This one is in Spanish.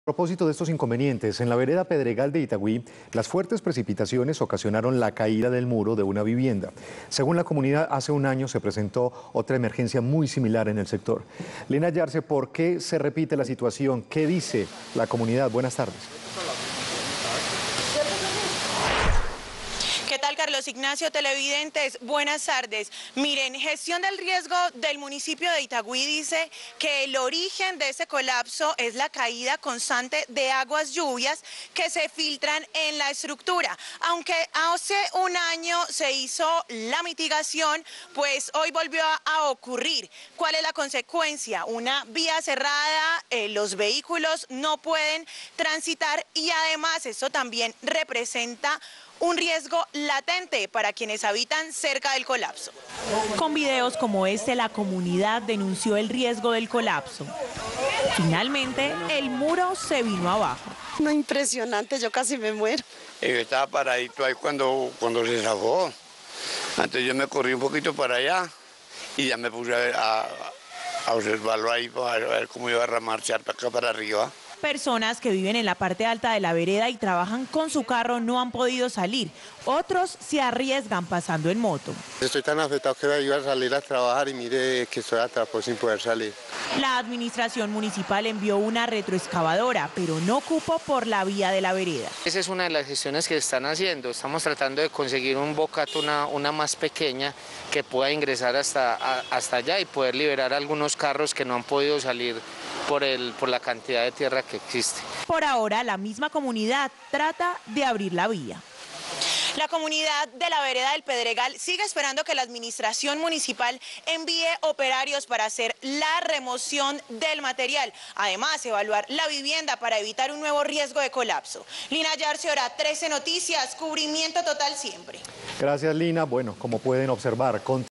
A propósito de estos inconvenientes, en la vereda Pedregal de Itagüí, las fuertes precipitaciones ocasionaron la caída del muro de una vivienda. Según la comunidad, hace un año se presentó otra emergencia muy similar en el sector. Lina Yarse, ¿por qué se repite la situación? ¿Qué dice la comunidad? Buenas tardes. ¿Qué tal, Carlos Ignacio, televidentes? Buenas tardes. Miren, gestión del riesgo del municipio de Itagüí dice que el origen de ese colapso es la caída constante de aguas lluvias que se filtran en la estructura. Aunque hace un año se hizo la mitigación, pues hoy volvió a ocurrir. ¿Cuál es la consecuencia? Una vía cerrada, los vehículos no pueden transitar y además esto también representa un riesgo latente para quienes habitan cerca del colapso. Con videos como este, la comunidad denunció el riesgo del colapso. Finalmente, el muro se vino abajo. No, impresionante, yo casi me muero. Yo estaba paradito ahí cuando se zafó. Entonces yo me corrí un poquito para allá y ya me puse a observarlo ahí para ver cómo iba a marchar para acá para arriba. Personas que viven en la parte alta de la vereda y trabajan con su carro no han podido salir. Otros se arriesgan pasando en moto. Estoy tan afectado que iba a salir a trabajar y mire que estoy atrapado sin poder salir. La administración municipal envió una retroexcavadora, pero no cupo por la vía de la vereda. Esa es una de las gestiones que están haciendo. Estamos tratando de conseguir un bocato, una más pequeña, que pueda ingresar hasta allá y poder liberar algunos carros que no han podido salir por la cantidad de tierra que existe. Por ahora, la misma comunidad trata de abrir la vía. La comunidad de la vereda del Pedregal sigue esperando que la administración municipal envíe operarios para hacer la remoción del material. Además, evaluar la vivienda para evitar un nuevo riesgo de colapso. Lina Yarse, Hora 13 Noticias, cubrimiento total siempre. Gracias, Lina. Bueno, como pueden observar,